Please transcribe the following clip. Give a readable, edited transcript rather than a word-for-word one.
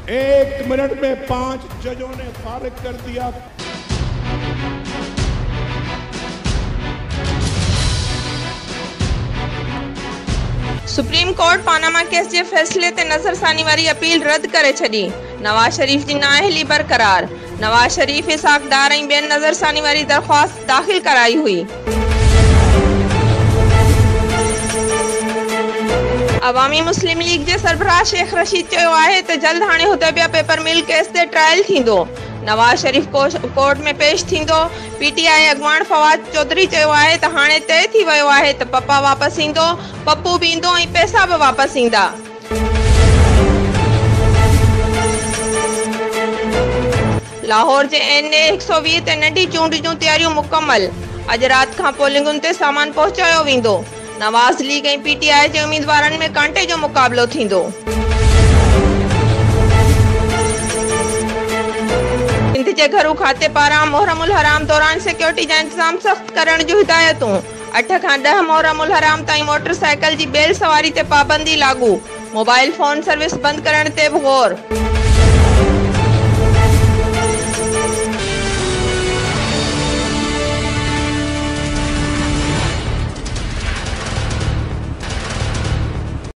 1 minute में 5 जजों ने फारिग कर दिया। सुप्रीम कोर्ट पानामा केस जे फैसले ते नज़रसानी वारी अपील रद्द करे छड़ी। नवाज शरीफ जी नाअहली बरकरार। नवाज शरीफ इसाकदार ऐं ॿियनि नज़रसानी वारी दरख्वास्त दाख़िल कराई हुई। अवामी मुस्लिम लीग जे सरबराह शेख रशीद चयो आहे त जल्द हाणे हुदैबिया पेपर मिल केस ते ट्रायल थींदो। नवाज शरीफ कोर्ट में पेश थींदो। पीटीआई अगवान फवाद चौधरी चयो आहे त हाणे तय थी वियो आहे त पप्पा वापस ईंदो, पप्पू भी ईंदो ऐं पैसा भी वापस ईंदा। लाहौर जे NA 120 ते नंढी चूंड जूं तैयारियूं मुकम्मल। अॼु राति खां पोलिंगुनि ते सामान पहुचायो वेंदो। नवाज लीग ऐं पीटीआई जे उम्मीदवारनि में कांटे जो मुक़ाबलो थींदो। सिंध जे घरू खाते पारां मुहर्रमुल हराम दौरान सिक्योरिटी जा इंतजाम सख्त करण जूं हिदायतूं। 8 खां 10 मुहर्रमुल हराम ताईं मोटरसाइकिल जी बेल सवारी ते पाबंदी लागू। मोबाइल फोन सर्विस बंद करण ते भी गौर।